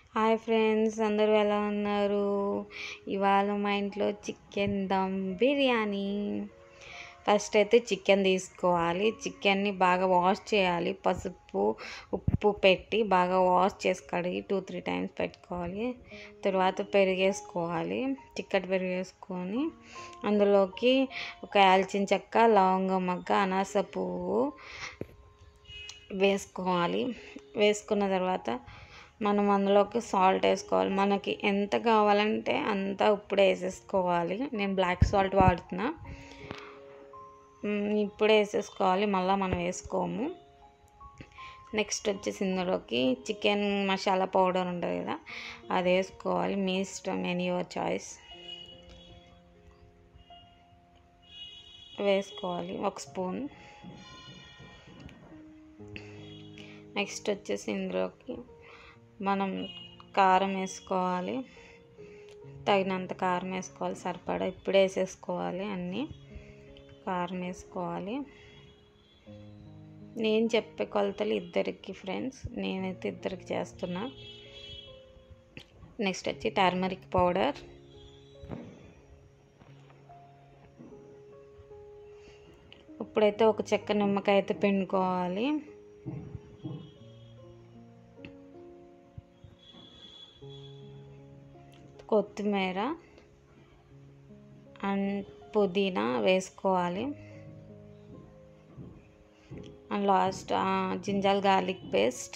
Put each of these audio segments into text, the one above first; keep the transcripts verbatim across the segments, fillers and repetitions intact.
Hi friends, అందరూ ఎలా ఉన్నారు? ఇవాళ మా ఇంట్లో చికెన్ దమ్ బిర్యానీ. ఫస్ట్ అయితే చికెన్ తీసుకోవాలి. చికెన్ని బాగా వాష్ చేయాలి. పసుపు ఉప్పు పెట్టి బాగా వాష్ చేసి కడిగి టూ త్రీ టైమ్స్ పెట్టుకోవాలి. తర్వాత పెరిగేసుకోవాలి. చిక్కటి పెరిగేసుకొని అందులోకి ఒక దాల్చిన చెక్క, లవంగం మొగ్గ, అనాస పువ్వు వేసుకోవాలి. వేసుకున్న తర్వాత మనం అందులోకి సాల్ట్ వేసుకోవాలి. మనకి ఎంత కావాలంటే అంత ఇప్పుడే వేసేసుకోవాలి. నేను బ్లాక్ సాల్ట్ వాడుతున్నా. ఇప్పుడే వేసేసుకోవాలి, మళ్ళీ మనం వేసుకోము. నెక్స్ట్ వచ్చేసి ఇందులోకి చికెన్ మసాలా పౌడర్ ఉంటుంది కదా, అది వేసుకోవాలి. మీ ఇష్టం, ఎనీ యువర్ చాయిస్. వేసుకోవాలి ఒక స్పూన్. నెక్స్ట్ వచ్చేసి ఇందులోకి మనం కారం వేసుకోవాలి. తగినంత కారం వేసుకోవాలి, సరిపడా. ఇప్పుడే వేసేసుకోవాలి అన్నీ. కారం వేసుకోవాలి. నేను చెప్పే కొలతలు ఇద్దరికి ఫ్రెండ్స్, నేనైతే ఇద్దరికి చేస్తున్నా. నెక్స్ట్ వచ్చి టర్మరిక్ పౌడర్, ఇప్పుడైతే ఒక చెక్క నిమ్మకాయ అయితే పిండుకోవాలి. కొత్తిమీర అండ్ పుదీనా వేసుకోవాలి. And last ginger garlic paste.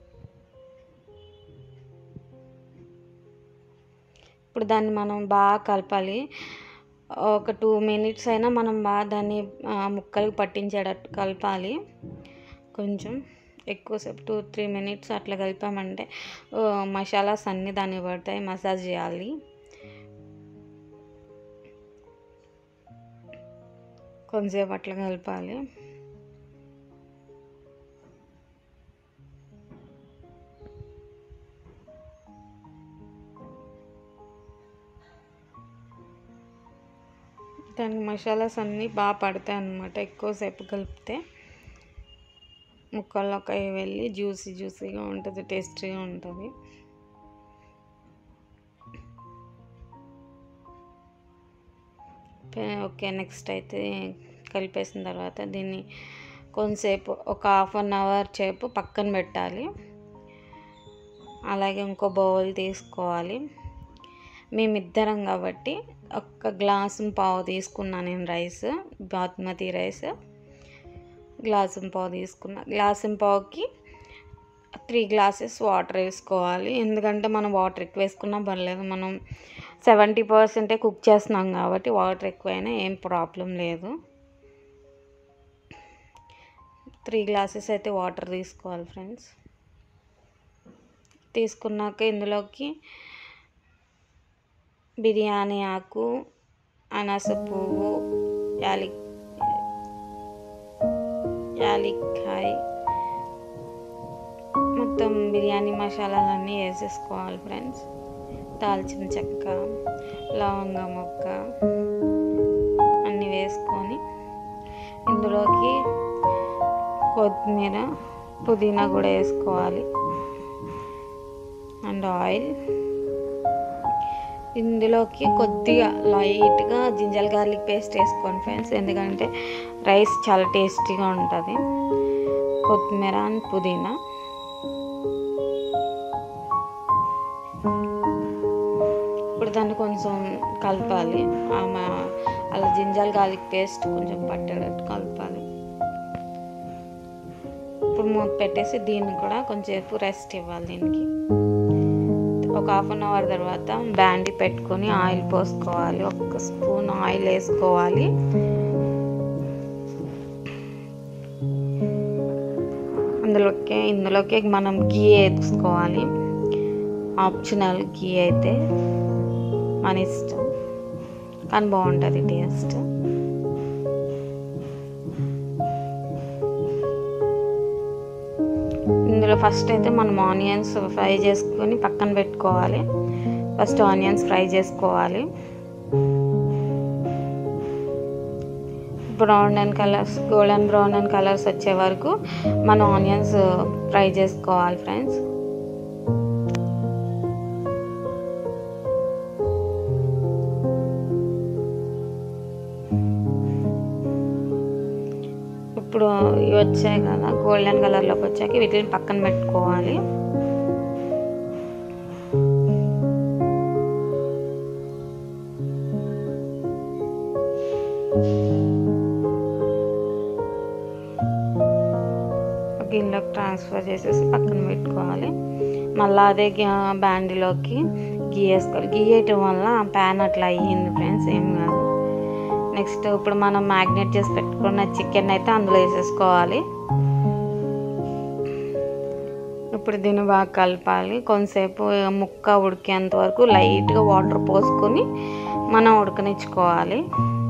ఇప్పుడు దాన్ని మనం బాగా కలపాలి. ఒక టూ మినిట్స్ అయినా మనం బాగా దాన్ని ముక్కలకు పట్టించేటట్టు కలపాలి. కొంచెం ఎక్కువసేపు టూ త్రీ మినిట్స్ అట్లా కలిపామంటే మసాలాస్ అన్నీ దాన్ని పడతాయి. మసాజ్ చేయాలి. కొంచెంసేపు అట్లా కలపాలి. దానికి మసాలాస్ అన్నీ బాగా పడతాయి అన్నమాట. ఎక్కువసేపు కలిపితే ముక్కల్లోకి వెళ్ళి జ్యూసీ జ్యూసీగా ఉంటుంది, టేస్టీగా ఉంటుంది. ఓకే, నెక్స్ట్ అయితే కలిపేసిన తర్వాత దీన్ని కొంతసేపు ఒక హాఫ్ అన్ అవర్ సేపు పక్కన పెట్టాలి. అలాగే ఇంకో బౌల్ తీసుకోవాలి. మేమిద్దరం కాబట్టి ఒక గ్లాసు పావు తీసుకున్నాను నేను రైస్, బాస్మతి రైస్. గ్లాసు పావు తీసుకున్నా. గ్లాసు పావుకి త్రీ గ్లాసెస్ వాటర్ వేసుకోవాలి. ఎందుకంటే మనం వాటర్ ఎక్కువ వేసుకున్నా పర్లేదు, మనం సెవెంటీ పర్సెంటే కుక్ చేస్తున్నాం కాబట్టి వాటర్ ఎక్కువైనా ఏం ప్రాబ్లం లేదు. త్రీ గ్లాసెస్ అయితే వాటర్ తీసుకోవాలి ఫ్రెండ్స్. తీసుకున్నాక ఇందులోకి బిర్యానీ ఆకు, అనాస పువ్వు, యాలి యాలక్కాయ, మొత్తం బిర్యానీ మసాలాలన్నీ వేసేసుకోవాలి ఫ్రెండ్స్. దాల్చిన చెక్క, లవంగ మొక్క అన్నీ వేసుకొని ఇందులోకి కొత్తిమీర, పుదీనా కూడా వేసుకోవాలి. And oil. ఇందులోకి కొద్దిగా లైట్గా జింజర్ గార్లిక్ పేస్ట్ వేసుకోండి ఫ్రెండ్స్, ఎందుకంటే రైస్ చాలా టేస్టీగా ఉంటుంది. కొత్తిమీర అండ్ పుదీనా. ఇప్పుడు దాన్ని కొంచెం కలపాలి. అలా జింజర్ గార్లిక్ పేస్ట్ కొంచెం పట్టేటట్టు కలపాలి. ఇప్పుడు మూత పెట్టేసి దీన్ని కూడా కొంచెంసేపు రెస్ట్ ఇవ్వాలి. దీనికి ఒక హాఫ్ అన్ అవర్ తర్వాత బ్యాండీ పెట్టుకొని ఆయిల్ పోసుకోవాలి. ఒక స్పూన్ ఆయిల్ వేసుకోవాలి. అందులోకి ఇందులోకి మనం గీ వేసుకోవాలి. ఆప్షనల్ గీ అయితే మన ఇష్టం, కానీ బాగుంటుంది టేస్ట్. ఇందులో ఫస్ట్ అయితే మనం ఆనియన్స్ ఫ్రై చేసుకొని పక్కన పెట్టుకోవాలి. ఫస్ట్ ఆనియన్స్ ఫ్రై చేసుకోవాలి. Brown and colours golden brown and colours వచ్చే వరకు మనం ఆనియన్స్ ఫ్రై చేసుకోవాలి ఫ్రెండ్స్. ఇప్పుడు ఇవి వచ్చాయి కదా గోల్డెన్ కలర్లోకి వచ్చాక వీటిని పక్కన పెట్టుకోవాలి. గిన్నెలోకి ట్రాన్స్ఫర్ చేసేసి పక్కన పెట్టుకోవాలి. మళ్ళీ అదే బ్యాండీలోకి గీ వేసుకోవాలి. గీ వేయటం వల్ల ప్యాన్ అట్లా అయ్యింది ఫ్రెండ్స్, ఏం కాదు. నెక్స్ట్ ఇప్పుడు మనం మ్యాగ్నేట్ చేసి పెట్టుకున్న చికెన్ అయితే అందులో వేసేసుకోవాలి. ఇప్పుడు దీన్ని బాగా కలపాలి. కొంతసేపు ముక్క ఉడికేంత వరకు లైట్గా వాటర్ పోసుకొని మనం ఉడకనిచ్చుకోవాలి.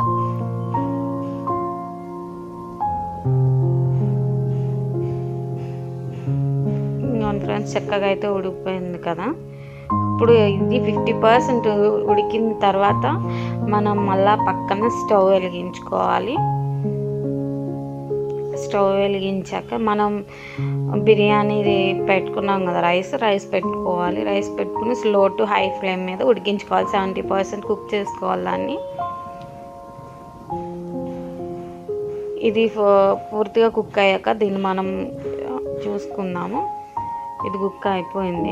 ఫ్రెండ్స్ చక్కగా అయితే ఉడికిపోయింది కదా. ఇప్పుడు ఇది ఫిఫ్టీ పర్సెంట్ ఉడికిన తర్వాత మనం మళ్ళా పక్కన స్టవ్ వెలిగించుకోవాలి. స్టవ్ వెలిగించాక మనం బిర్యానీ పెట్టుకున్నాం కదా రైస్ రైస్ పెట్టుకోవాలి. రైస్ పెట్టుకుని స్లో టు హై ఫ్లేమ్ మీద ఉడికించుకోవాలి. సెవెంటీ పర్సెంట్ కుక్ చేసుకోవాలి దాన్ని. ఇది పూర్తిగా కుక్ అయ్యాక దీన్ని మనం చూసుకుందాము. ఇది కుక్ అయిపోయింది.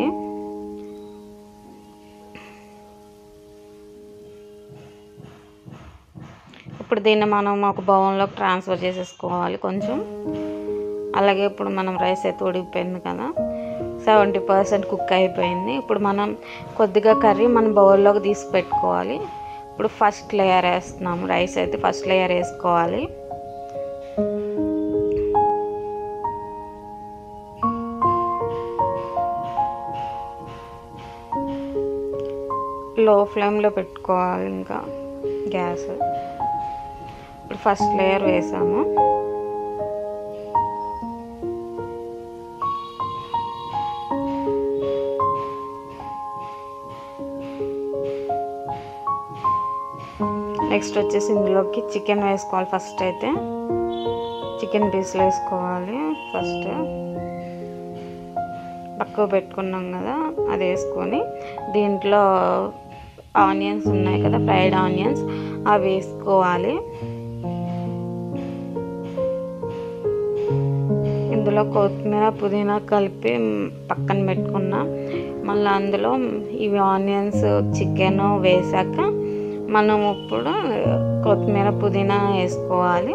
ఇప్పుడు దీన్ని మనం ఒక బౌల్లోకి ట్రాన్స్ఫర్ చేసేసుకోవాలి కొంచెం. అలాగే ఇప్పుడు మనం రైస్ అయితే ఉడికిపోయింది కదా, సెవెంటీ పర్సెంట్ కుక్ అయిపోయింది. ఇప్పుడు మనం కొద్దిగా కర్రీ మన బౌల్లోకి తీసి పెట్టుకోవాలి. ఇప్పుడు ఫస్ట్ లేయర్ వేస్తున్నాము. రైస్ అయితే ఫస్ట్ లేయర్ వేసుకోవాలి. లో ఫ్లేమ్లో పెట్టుకోవాలి ఇంకా గ్యాస్. ఇప్పుడు ఫస్ట్ లేయర్ వేసాము. నెక్స్ట్ వచ్చేసి ఇందులోకి చికెన్ వేసుకోవాలి. ఫస్ట్ అయితే చికెన్ పీస్లు వేసుకోవాలి. ఫస్ట్ పక్కకు పెట్టుకున్నాం కదా అది వేసుకొని దీంట్లో ఆనియన్స్ ఉన్నాయి కదా ఫ్రైడ్ ఆనియన్స్ అవి వేసుకోవాలి. ఇందులో కొత్తిమీర పుదీనా కలిపి పక్కన పెట్టుకున్నా. మళ్ళీ అందులో ఇవి ఆనియన్స్ చికెన్ వేసాక మనం ఇప్పుడు కొత్తిమీర పుదీనా వేసుకోవాలి.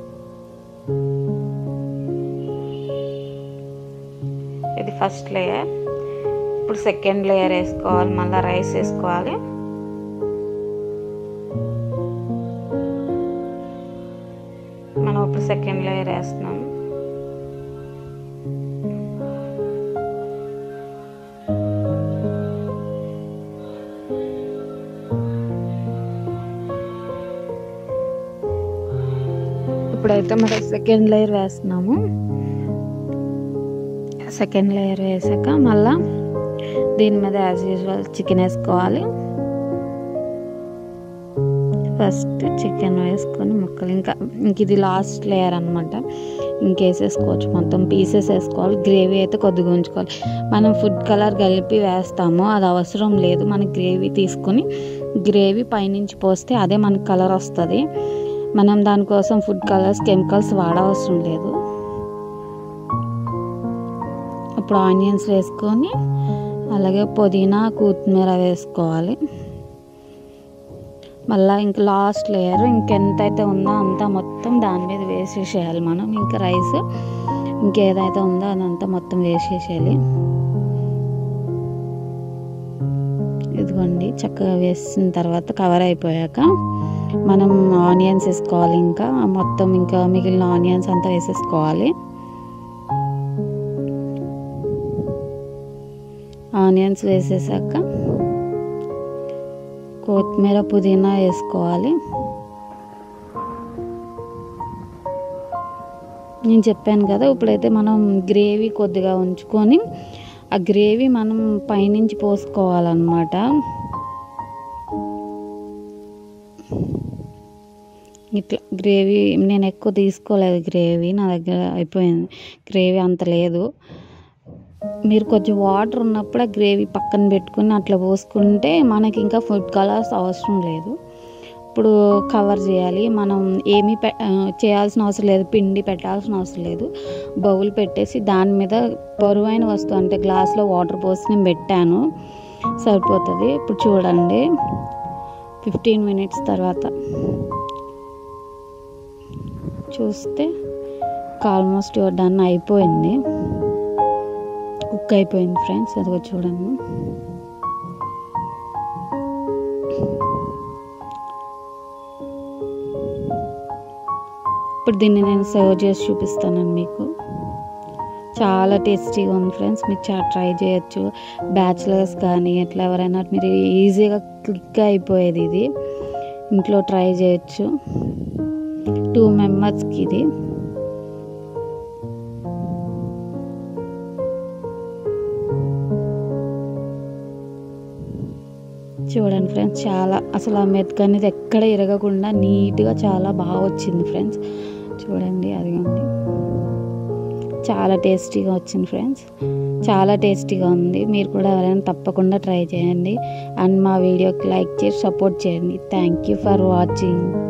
ఇది ఫస్ట్ లేయర్. ఇప్పుడు సెకండ్ లేయర్ వేసుకోవాలి. మళ్ళీ రైస్ వేసుకోవాలి. మనం ఇప్పుడు సెకండ్ లేయర్ వేస్తున్నాము. ఇప్పుడైతే మనం సెకండ్ లేయర్ వేస్తున్నాము. సెకండ్ లేయర్ వేసాక మళ్ళీ దీని మీద యాజ్ యూజువల్ చికెన్ వేసుకోవాలి. ఫస్ట్ చికెన్ వేసుకొని ముక్కలు ఇంకా ఇంక ఇది లాస్ట్ లేయర్ అనమాట. ఇంకేసేసుకోవచ్చు, మొత్తం పీసెస్ వేసుకోవాలి. గ్రేవీ అయితే కొద్దిగా ఉంచుకోవాలి. మనం ఫుడ్ కలర్ కలిపి వేస్తాము, అది అవసరం లేదు. మనకి గ్రేవీ తీసుకొని గ్రేవీ పైనుంచి పోస్తే అదే మనకి కలర్ వస్తుంది. మనం దానికోసం ఫుడ్ కలర్స్ కెమికల్స్ వాడవసరం లేదు. ఇప్పుడు ఆనియన్స్ వేసుకొని అలాగే పుదీనా కొత్తిమీర వేసుకోవాలి. మళ్ళీ ఇంక లాస్ట్ లేయర్ ఇంకెంతైతే ఉందో అంతా మొత్తం దాని మీద వేసేసేయాలి మనం. ఇంకా రైస్ ఇంకేదైతే ఉందో అదంతా మొత్తం వేసేసేయాలి. ఇదిగోండి చక్కగా వేసిన తర్వాత కవర్ అయిపోయాక మనం ఆనియన్స్ వేసుకోవాలి. ఇంకా మొత్తం ఇంకా మిగిలిన ఆనియన్స్ అంతా వేసేసుకోవాలి. ఆనియన్స్ వేసేసాక కొత్తిమీర పుదీనా వేసుకోవాలి. నేను చెప్పాను కదా ఇప్పుడైతే మనం గ్రేవీ కొద్దిగా ఉంచుకొని ఆ గ్రేవీ మనం పైనుంచి పోసుకోవాలన్నమాట. ఇట్లా గ్రేవీ నేను ఎక్కువ తీసుకోలేదు, గ్రేవీ నా దగ్గర అయిపోయింది, గ్రేవీ అంత లేదు. మీరు కొంచెం వాటర్ ఉన్నప్పుడు ఆ గ్రేవీ పక్కన పెట్టుకుని అట్లా పోసుకుంటే మనకి ఇంకా ఫుడ్ కలర్స్ అవసరం లేదు. ఇప్పుడు కవర్ చేయాలి. మనం ఏమీ పె చేయాల్సిన అవసరం లేదు, పిండి పెట్టాల్సిన అవసరం లేదు. బౌల్ పెట్టేసి దాని మీద బరువైన వస్తువు అంటే గ్లాస్లో వాటర్ పోసి నేను పెట్టాను, సరిపోతుంది. ఇప్పుడు చూడండి, ఫిఫ్టీన్ మినిట్స్ తర్వాత చూస్తే ఆల్మోస్ట్ డన్ అయిపోయింది, కుక్ అయిపోయింది ఫ్రెండ్స్. అదిగో చూడండి. ఇప్పుడు దీన్ని నేను సర్వ్ చేసి చూపిస్తానండి మీకు. చాలా టేస్టీగా ఉంది ఫ్రెండ్స్, మీరు చాలా ట్రై చేయొచ్చు. బ్యాచిలర్స్ కానీ ఎట్లా ఎవరైనా మీరు ఈజీగా క్లిక్గా అయిపోయేది ఇది, ఇంట్లో ట్రై చేయొచ్చు. టూ మెంబర్స్కి ఇది. చూడండి ఫ్రెండ్స్, చాలా అసలు ఆ మెతుకు అనేది ఎక్కడ ఇరగకుండా నీట్గా చాలా బాగా వచ్చింది ఫ్రెండ్స్. చూడండి, అదిగోండి, చాలా టేస్టీగా వచ్చింది ఫ్రెండ్స్, చాలా టేస్టీగా ఉంది. మీరు కూడా ఎవరైనా తప్పకుండా ట్రై చేయండి. అండ్ మా వీడియోకి లైక్ చేసి సపోర్ట్ చేయండి. Thank you for watching.